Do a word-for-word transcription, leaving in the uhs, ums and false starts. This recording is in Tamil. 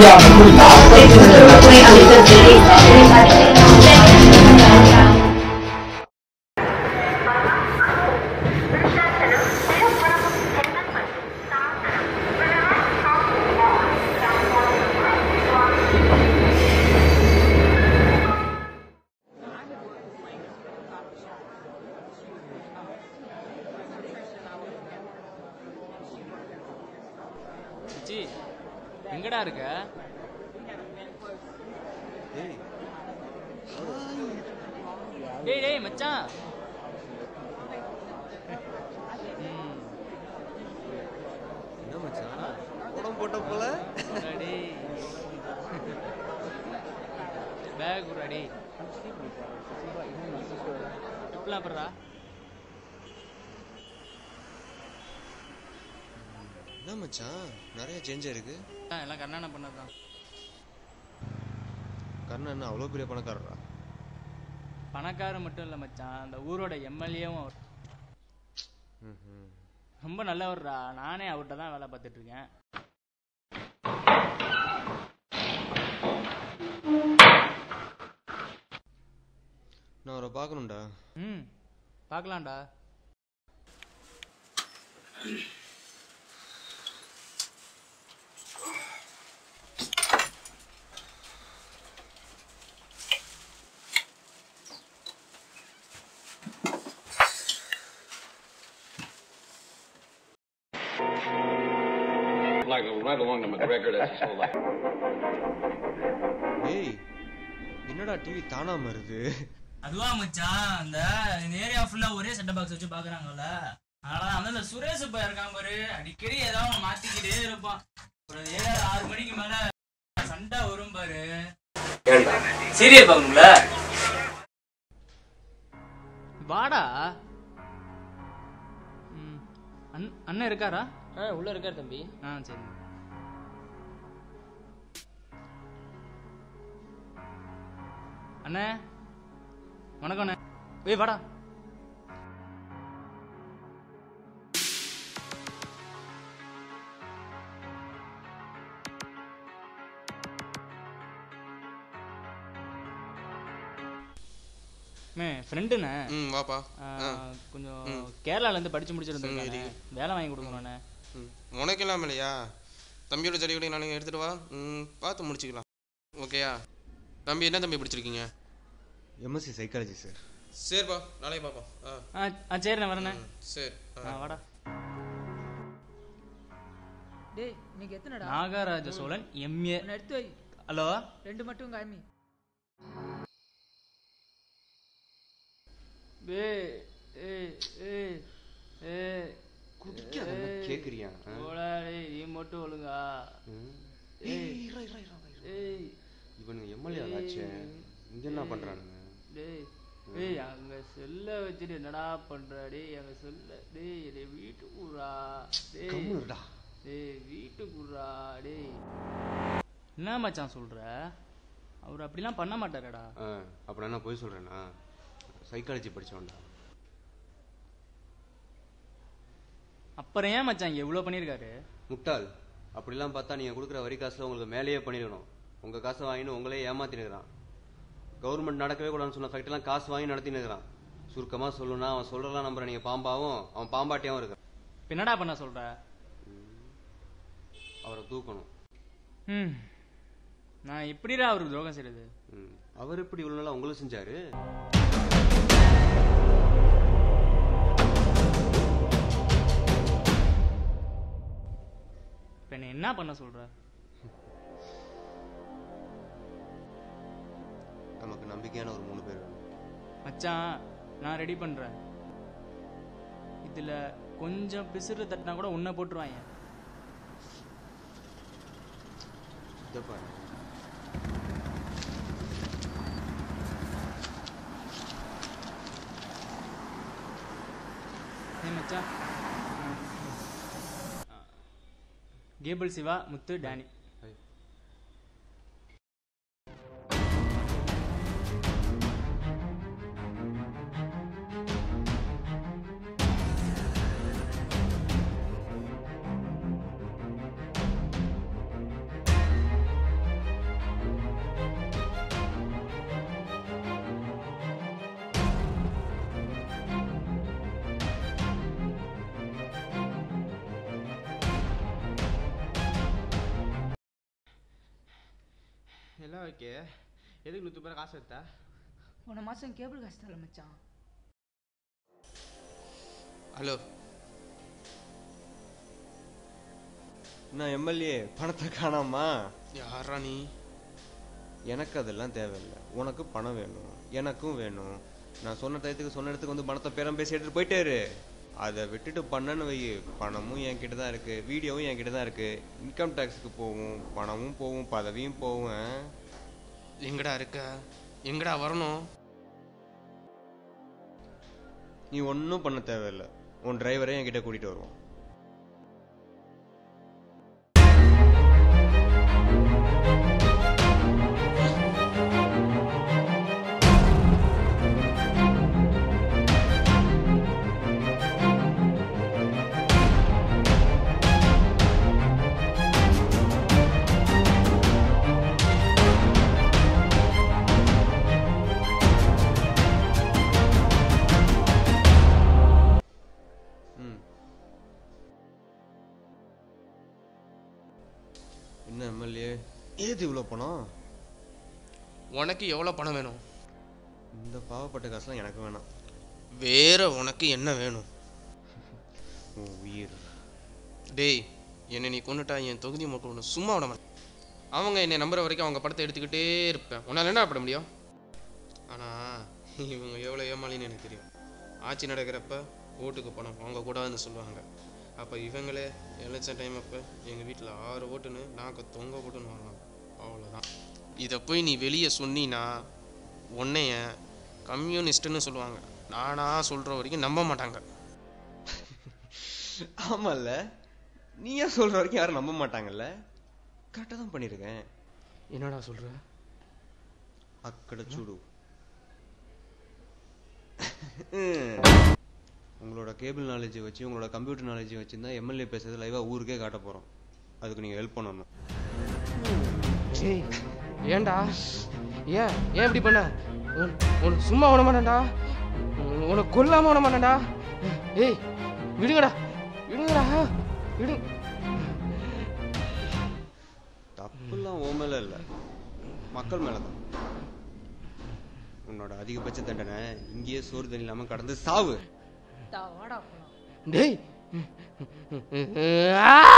எங்கடா இருக்க? டேய் டேய் மச்சான். என்ன மச்சான் படம் போட்ட போல? டேய் பேக் உடா. இப்பலாம் பண்றா. என்ன மச்சான் நிறைய சேஞ்ச் இருக்கு. எல்லாம் கர்ணான பண்ணதான். கர்ணா என்ன அவ்வளோ பெரிய பணக்காரரா? பணக்காரர் மட்டும் இல்லை மச்சான், அந்த ஊரோட எம்எல்ஏவும் அவர். ரொம்ப நல்லவர்ரா. நானே அவர்கிட்ட தான் வேலை பார்த்துட்டு இருக்கேன். நான் அவரை பார்க்கணும்டா. ம் பார்க்கலாம்டா. Like right along to McGregor, that's his whole life. ஏய் என்னடா டிவி தானா வருது? அதுவா மச்சான், அந்த ஏரியா ஃபுல்லா ஒரே செட் பாக்ஸ் வச்சு பாக்குறாங்கல்ல, அதனால அந்த சுரேஷ் பையன் இருக்கான் பாரு, அடிக்கடி ஏதாவது மாத்திக்கிட்டே இருப்பான். ஒரு ஏழு ஆறு மணிக்கு மேல சண்டை வரும் பாரு. சீரியல் பாக்கணும்ல? வாடா. அண்ணன் இருக்காரா? ஆ உள்ள இருக்காரு தம்பி. ஆ சரி. அண்ணே வணக்கம் அண்ணே. ஏய் வாடா. ஃப்ரெண்டுண்ணே. ம் வாப்பா. கொஞ்சம் கேரளாலேருந்து படித்து முடிச்சிருந்தேன், வேலை வாங்கி கொடுக்கணுண்ணே. உனக்கு இல்லாமல் இல்லையா? தம்பியோட ஜடி கூட நான் எடுத்துகிட்டு வா. ம் பார்த்து முடிச்சுக்கலாம். ஓகேயா? தம்பி என்ன தம்பி பிடிச்சிருக்கீங்க? MSc psychology sir. சரிப்பா நாளைக்கு பாப்பா. ஆ ஆ சரிண்ணே வரண்ணே. சரி ஆ வாடா. டேய் நீங்க எத்தனைடா? நாகராஜ சோழன் எம்ஏ. எடுத்து வை. ஹலோ ரெண்டு மட்டும் காமி. ஏய் ஏய் ஏய் ஏய் குடிக்காத கேக்குறியா? போடா டேய், நீ மட்டும் ஒழுங்கா. ஏய் ஏய் இவனுங்க எம்எல்ஏ ஆச்சே, இங்க என்ன பண்றானுங்க? டேய் ஏய் அங்க செல்ல வச்சிட்டு என்னடா பண்ற? டேய் அங்க செல்ல. டேய் டேய் வீட்டுக்குறா. டேய் கம்முடா. டேய் வீட்டுக்குறா. டேய் என்ன மச்சான் சொல்ற? அவர் அப்படிலாம் பண்ண மாட்டாரடா. அப்புறம் என்ன போய் சொல்றேன்னா? சைக்காலஜி படிச்சவன்டா. அப்புறம் ஏன் மச்சான் இங்க இவ்வளவு பண்ணிருக்காரு? முட்டாள். அப்படிலாம் பார்த்தா நீங்க கொடுக்குற வரி காசுல உங்களுக்கு மேலேயே பண்ணிருக்கணும். உங்க காசை வாங்கின்னு உங்களே ஏமாத்தினுக்கிறான். கவர்மெண்ட் நடக்கவே கூடாதுன்னு சொன்ன ஃபேக்டரிலாம் காசு வாங்கி நடத்தினுக்கிறான். சுருக்கமா சொல்லணும்னா அவன் சொல்றலாம் நம்புற நீங்க பாம்பாவும் அவன் பாம்பாட்டியாவும் இருக்கான். என்னடா பண்ண சொல்ற? அவரை தூக்கணும். ம் நான் எப்படிடா அவருக்கு துரோகம் செய்யறது? அவர் எப்படி இவ்வளவு நாளா உங்களுக்கு செஞ்சாரு? இப்ப என்ன என்ன பண்ண சொல்ற? நமக்கு நம்பிக்கையான ஒரு மூணு பேர் மச்சான், நான் ரெடி பண்றேன். இதுல கொஞ்சம் பிசுறு தட்டினா கூட உன்னை போட்டுருவாங்க. மச்சான், கேபிள் சிவா, முத்து, டேனி. எல்லாம் ஓகே. எதுக்கு நூற்றி பேர் காசு எடுத்தா? போன மாதம் கேபிள் காசு தரல மச்சான். ஹலோ, நான் எம்எல்ஏ பணத்தை காணாமா? யாரா நீ? எனக்கு அதெல்லாம் தேவையில்லை. உனக்கு பணம் வேணும், எனக்கும் வேணும். நான் சொன்ன டயத்துக்கு சொன்ன இடத்துக்கு வந்து பணத்தை பேரம் பேசி எடுத்துட்டு போயிட்டாரு. அதை விட்டுட்டு பண்ணன்னு வை, பணமும் என்கிட்ட தான் இருக்கு, வீடியோவும் என்கிட்ட தான் இருக்கு. இன்கம் டேக்ஸுக்கு போகும், பணமும் போகும், பதவியும் போகும். எங்கடா இருக்க? எங்கடா வரணும்? நீ ஒன்றும் பண்ண தேவையில்லை. உன் டிரைவரே என்கிட்ட கூட்டிட்டு வருவான். என்ன எம்எல்ஏ, ஏது இவ்வளோ பணம்? உனக்கு எவ்வளோ பணம் வேணும்? இந்த பாவப்பட்ட காசுலாம் எனக்கு வேணாம். வேற உனக்கு என்ன வேணும்? உன் உயிர். டேய், என்னை நீ கொண்டுட்டா என் தொகுதி மட்டும் ஒன்று சும்மா விட மாட்டேன். அவங்க என்னை நம்புற வரைக்கும் அவங்க படத்தை எடுத்துக்கிட்டே இருப்பேன். உன்னால் என்ன பண்ண முடியும்? ஆனால் இவங்க எவ்வளோ ஏமாளின்னு எனக்கு தெரியும். ஆட்சி நடக்கிறப்ப ஓட்டுக்கு பணம் அவங்க கூடாதுன்னு சொல்லுவாங்க. அப்போ இவங்களே எலெக்ஷன் டைம் அப்போ எங்கள் வீட்டில் ஆறு ஓட்டுன்னு நாங்கள் தொங்க போட்டுன்னு வாங்கினாங்க. அவ்வளோதான். இதை போய் நீ வெளியே சொன்னீன்னா உன்னைய கம்யூனிஸ்ட்டுன்னு சொல்லுவாங்க. நானா சொல்கிற வரைக்கும் நம்ப மாட்டாங்க. ஆமால்ல, நீயா சொல்ற வரைக்கும் யாரும் நம்ப மாட்டாங்கல்ல. கரெக்டாக தான் பண்ணியிருக்கேன். என்னடா சொல்கிற? அக்கட சுடு. உங்களோட கேபிள் நாலேஜ் வச்சு, உங்களோட கம்ப்யூட்டர் நாலேஜ் வச்சுருந்தா எம்எல்ஏ பேசுறது லைவாக ஊருக்கே காட்ட போகிறோம். அதுக்கு நீங்கள் ஹெல்ப் பண்ணணும். ஏய், ஏன்டா? ஏன் ஏன் இப்படி பண்ண? உனக்கு சும்மா விட மாட்டேன்டா, உனக்கு கொல்லாம விட மாட்டேன்டா. ஏய், விடுங்கடா, விடுங்கடா, விடு. தப்புலாம் ஓ மேல இல்லை, மக்கள் மேலே தான். உன்னோட அதிகபட்ச தண்டனை இங்கேயே சோறு தண்ணி இல்லாமல் கடந்து சாவு. வாடா போலாம். டேய், ஆ